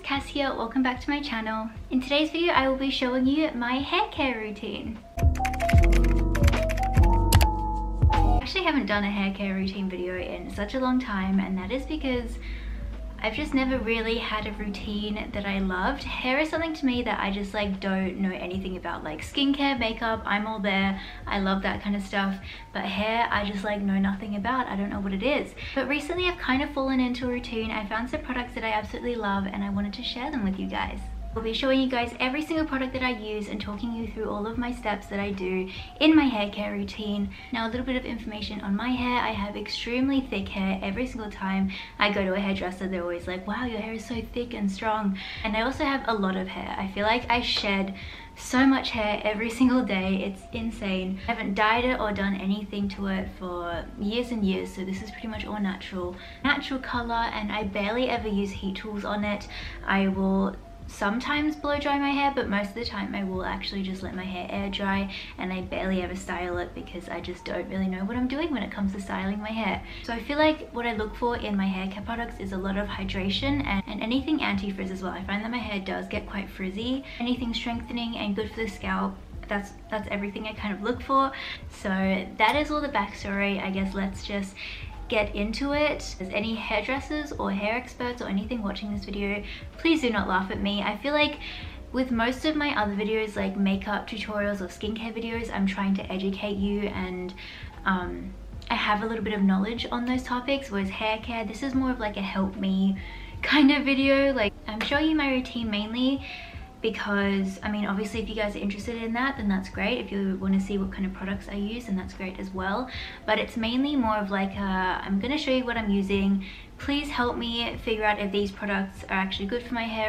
Cass here, welcome back to my channel. In today's video I will be showing you my hair care routine. I actually haven't done a hair care routine video in such a long time, and that is because I've just never really had a routine that I loved. Hair is something to me that I just don't know anything about, like skincare, makeup, I'm all there. I love that kind of stuff, but hair I just know nothing about. I don't know what it is. But recently I've kind of fallen into a routine. I found some products that I absolutely love and I wanted to share them with you guys. I'll be showing you guys every single product that I use and talking you through all of my steps that I do in my hair care routine. Now, a little bit of information on my hair. I have extremely thick hair. Every single time I go to a hairdresser, they're always like, wow, your hair is so thick and strong. And I also have a lot of hair. I feel like I shed so much hair every single day. It's insane. I haven't dyed it or done anything to it for years and years, so this is pretty much all natural color, and I barely ever use heat tools on it. I will sometimes blow dry my hair, but most of the time I will actually just let my hair air dry, and I barely ever style it because I just don't really know what I'm doing when it comes to styling my hair. So I feel like what I look for in my hair care products is a lot of hydration and anything anti-frizz as well. I find that my hair does get quite frizzy. Anything strengthening and good for the scalp, that's everything I kind of look for. So that is all the backstory. I guess let's just get into it. If there's any hairdressers or hair experts or anything watching this video, please do not laugh at me. I feel like with most of my other videos, like makeup tutorials or skincare videos, I'm trying to educate you, and I have a little bit of knowledge on those topics, whereas hair care, this is more of like a help me kind of video. Like, I'm showing you my routine mainly because, I mean, obviously if you guys are interested in that, then that's great. If you want to see what kind of products I use, then that's great as well. But it's mainly more of like I'm gonna show you what I'm using. Please help me figure out if these products are actually good for my hair,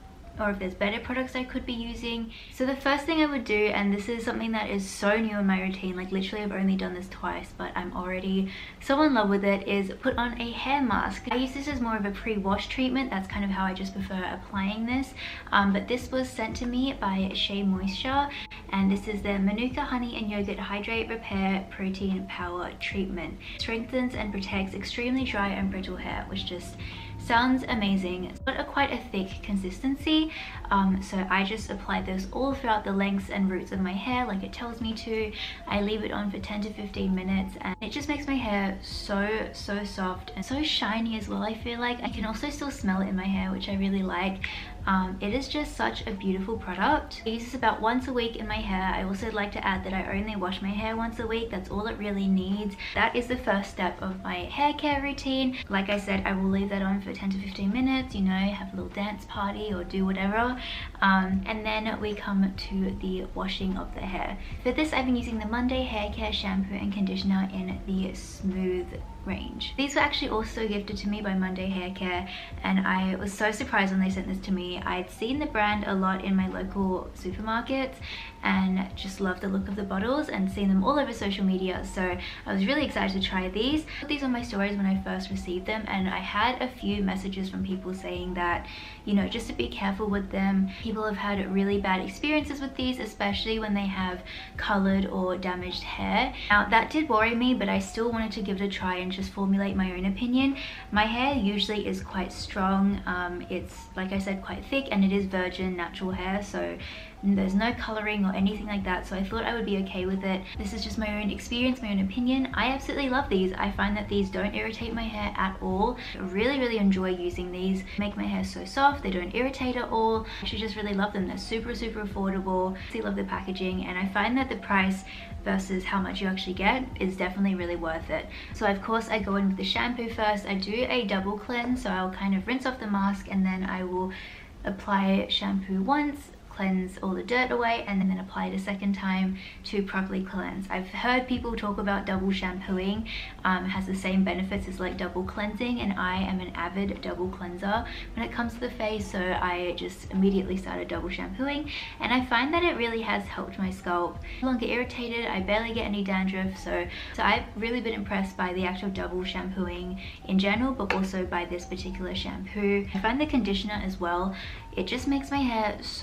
if there's better products I could be using. So the first thing I would do, and this is something that is so new in my routine, like literally I've only done this twice, but I'm already so in love with it, is put on a hair mask. I use this as more of a pre-wash treatment. That's kind of how I just prefer applying this. But this was sent to me by Shea Moisture, and this is their Manuka Honey and Yogurt Hydrate Repair Protein Power Treatment. Strengthens and protects extremely dry and brittle hair, which just sounds amazing. It's got quite a thick consistency, so I just apply this all throughout the lengths and roots of my hair like it tells me to. I leave it on for 10 to 15 minutes and it just makes my hair so soft and so shiny as well. I feel like I can also still smell it in my hair, which I really like. It is just such a beautiful product. I use this about once a week in my hair. I also like to add that I only wash my hair once a week. That's all it really needs. That is the first step of my hair care routine. Like I said, I will leave that on for 10 to 15 minutes, you know, have a little dance party or do whatever. And then we come to the washing of the hair. For this, I've been using the Monday Hair Care shampoo and conditioner in the smooth range. These were actually also gifted to me by Monday Hair Care, and I was so surprised when they sent this to me. I'd seen the brand a lot in my local supermarkets and just loved the look of the bottles and seen them all over social media, so I was really excited to try these. I put these on my stories when I first received them, and I had a few messages from people saying that, you know, just to be careful with them. People have had really bad experiences with these, especially when they have colored or damaged hair. Now that did worry me, but I still wanted to give it a try and just formulate my own opinion. My hair usually is quite strong. It's, like I said, quite thick, and it is virgin natural hair, so there's no coloring or anything like that, so I thought I would be okay with it. This is just my own experience, my own opinion. I absolutely love these. I find that these don't irritate my hair at all. I really enjoy using these. They make my hair so soft, they don't irritate at all. I actually just really love them. They're super affordable. I love the packaging, and I find that the price versus how much you actually get is definitely really worth it. So of course I go in with the shampoo first. I do a double cleanse, so I'll kind of rinse off the mask and then I will apply shampoo once, cleanse all the dirt away, and then apply it a second time to properly cleanse. I've heard people talk about double shampooing. It has the same benefits as like double cleansing, and I am an avid double cleanser when it comes to the face, so I just immediately started double shampooing, and I find that it really has helped my scalp. No longer irritated, I barely get any dandruff, so I've really been impressed by the actual double shampooing in general, but also by this particular shampoo. I find the conditioner as well, it just makes my hair so soft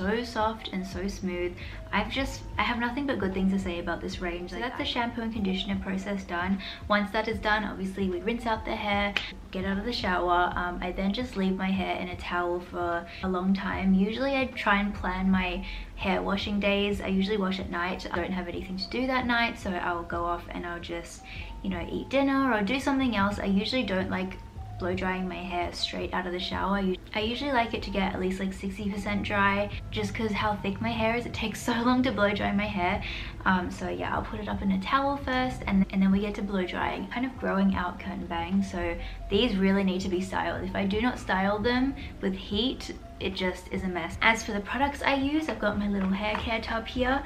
soft and so smooth. I have nothing but good things to say about this range. So that's the shampoo and conditioner process done. Once that is done, obviously we rinse out the hair, get out of the shower. I then just leave my hair in a towel for a long time. Usually I try and plan my hair washing days. I usually wash at night. I don't have anything to do that night, so I'll go off and I'll just, you know, eat dinner or do something else. I usually don't like blow drying my hair straight out of the shower. I usually like it to get at least like 60% dry, just because how thick my hair is. It takes so long to blow dry my hair. So yeah, I'll put it up in a towel first, and then we get to blow drying. Kind of growing out curtain bangs, so these really need to be styled. If I do not style them with heat, it just is a mess. As for the products I use, I've got my little hair care tub here.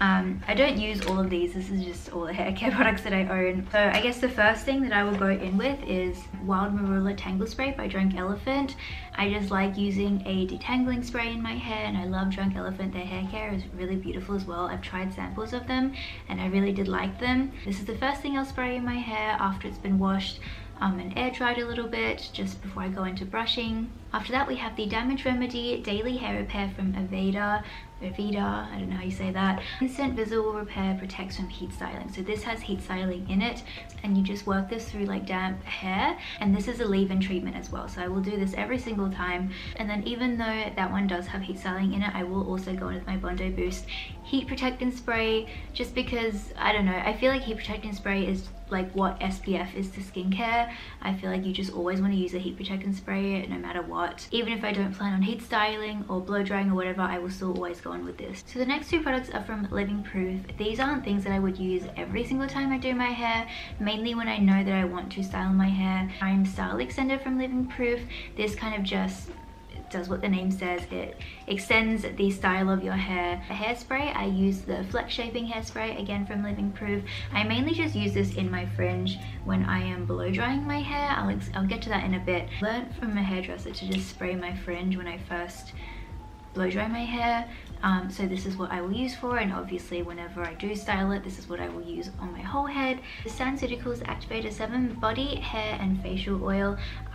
I don't use all of these. This is just all the hair care products that I own. So I guess the first thing that I will go in with is Wild Marula Tangle Spray by Drunk Elephant. I just like using a detangling spray in my hair, and I love Drunk Elephant. Their hair care is really beautiful as well. I've tried samples of them and I really did like them. This is the first thing I'll spray in my hair after it's been washed and air dried a little bit, just before I go into brushing. After that, we have the Damage Remedy Daily Hair Repair from Aveda, I don't know how you say that. Instant Visible Repair protects from heat styling. So this has heat styling in it, and you just work this through like damp hair, and this is a leave-in treatment as well. So I will do this every single time. And then even though that one does have heat styling in it, I will also go in with my Bondo Boost Heat Protectant Spray, just because, I don't know, I feel like heat protectant spray is like what SPF is to skincare. I feel like you just always want to use a heat protectant spray no matter what. Even if I don't plan on heat styling or blow drying or whatever, I will still always go on with this. So the next two products are from Living Proof. These aren't things that I would use every single time I do my hair, mainly when I know that I want to style my hair. I'm Style Extender from Living Proof. This kind of just does what the name says. It extends the style of your hair. A hairspray, I use the Flex Shaping Hairspray, again from Living Proof. I mainly just use this in my fringe when I am blow drying my hair. I'll get to that in a bit. I learned from a hairdresser to just spray my fringe when I first blow dry my hair. So this is what I will use for, and obviously whenever I do style it, this is what I will use on my whole head. The SkinCeuticals Activator 7 Body, Hair and Facial Oil.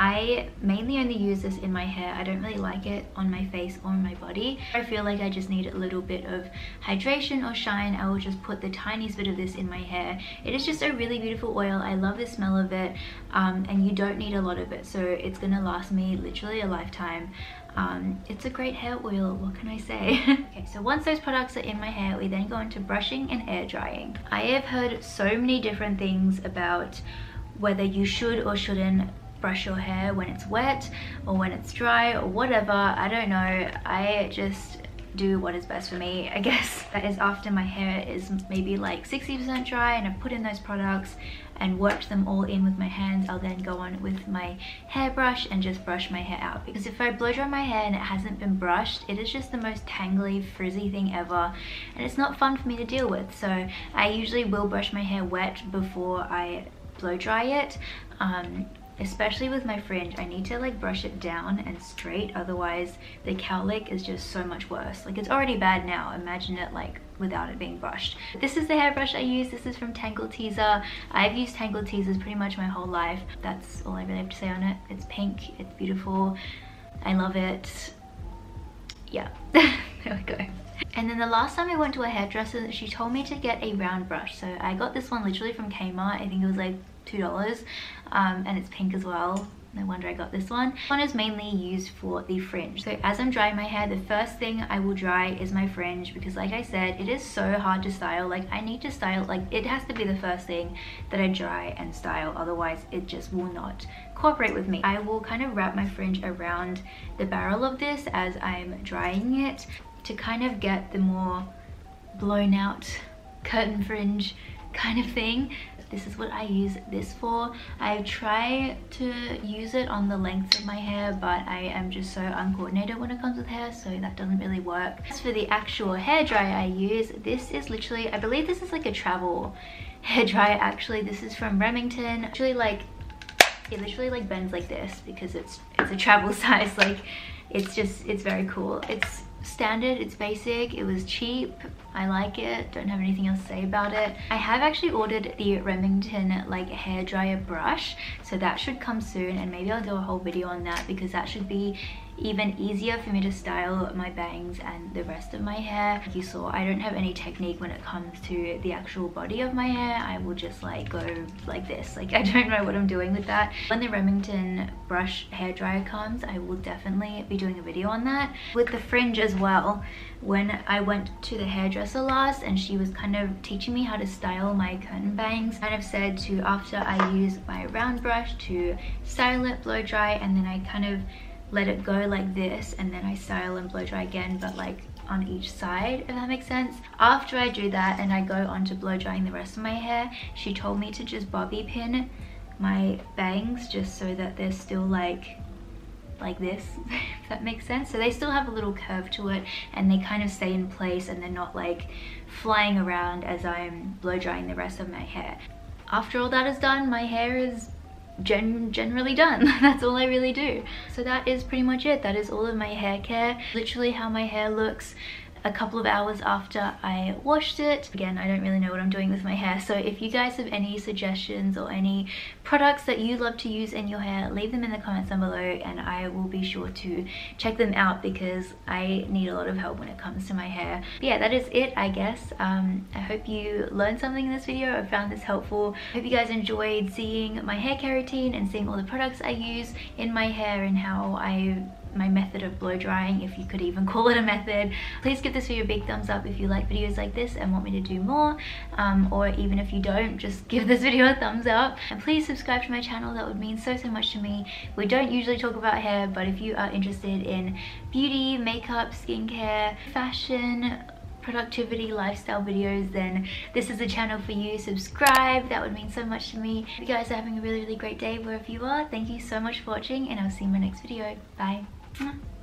I mainly only use this in my hair. I don't really like it on my face or on my body. I feel like I just need a little bit of hydration or shine. I will just put the tiniest bit of this in my hair. It is just a really beautiful oil. I love the smell of it, and you don't need a lot of it, so it's gonna last me literally a lifetime. It's a great hair oil, what can I say? Okay, so once those products are in my hair, we then go into brushing and air drying. I have heard so many different things about whether you should or shouldn't brush your hair when it's wet or when it's dry or whatever. I don't know. I just do what is best for me, I guess. That is after my hair is maybe like 60% dry and I put in those products and worked them all in with my hands. I'll then go on with my hairbrush and just brush my hair out, because if I blow dry my hair and it hasn't been brushed, it is just the most tangly, frizzy thing ever, and it's not fun for me to deal with. So I usually will brush my hair wet before I blow dry it. Especially with my fringe, I need to like brush it down and straight, otherwise the cowlick is just so much worse. Like, it's already bad now, imagine it like without it being brushed. This is the hairbrush I use. This is from Tangle Teezer. I've used Tangle Teezers pretty much my whole life. That's all I really have to say on it. It's pink, it's beautiful, I love it. Yeah, there we go. And then the last time I went to a hairdresser, she told me to get a round brush. So I got this one literally from Kmart. I think it was like $2, and it's pink as well. No wonder I got this one. This one is mainly used for the fringe. So as I'm drying my hair, the first thing I will dry is my fringe, because like I said, it is so hard to style. Like, I need to style, like it has to be the first thing that I dry and style, otherwise it just will not cooperate with me. I will kind of wrap my fringe around the barrel of this as I'm drying it, to kind of get the more blown out curtain fringe kind of thing. This is what I use this for. I try to use it on the length of my hair, but I am just so uncoordinated when it comes with hair, so that doesn't really work. As for the actual hair dryer I use, this is literally, I believe this is like a travel hair dryer actually. This is from Remington. Actually, like, it literally like bends like this because it's a travel size. Like, it's very cool. It's standard, it's basic, it was cheap, I like it, don't have anything else to say about it. I have actually ordered the Remington like hair dryer brush, so that should come soon, and maybe I'll do a whole video on that, because that should be even easier for me to style my bangs and the rest of my hair. Like you saw, I don't have any technique when it comes to the actual body of my hair. I will just like go like this. Like I don't know what I'm doing with that. When the Remington brush hairdryer comes, I will definitely be doing a video on that. With the fringe as well, when I went to the hairdresser last and she was kind of teaching me how to style my curtain bangs, kind of said to, after I use my round brush, to style it, blow dry, and then I kind of let it go like this, and then I style and blow dry again, but like on each side, if that makes sense. After I do that and I go on to blow drying the rest of my hair, she told me to just bobby pin my bangs just so that they're still like this, if that makes sense. So they still have a little curve to it and they kind of stay in place and they're not like flying around as I'm blow drying the rest of my hair. After all that is done, my hair is generally done. That's all I really do. So that is pretty much it. That is all of my hair care. Literally how my hair looks a couple of hours after I washed it. Again, I don't really know what I'm doing with my hair, so if you guys have any suggestions or any products that you love to use in your hair, leave them in the comments down below and I will be sure to check them out because I need a lot of help when it comes to my hair. But yeah, that is it, I guess. I hope you learned something in this video. I found this helpful. I hope you guys enjoyed seeing my hair care routine and seeing all the products I use in my hair and how my method of blow drying, if you could even call it a method. Please give this video a big thumbs up if you like videos like this and want me to do more, or even if you don't, just give this video a thumbs up. And please subscribe to my channel. That would mean so much to me. We don't usually talk about hair, but if you are interested in beauty, makeup, skincare, fashion, productivity, lifestyle videos, then this is a channel for you. Subscribe, that would mean so much to me. If you guys are having a really great day wherever you are, thank you so much for watching and I'll see you in my next video. Bye.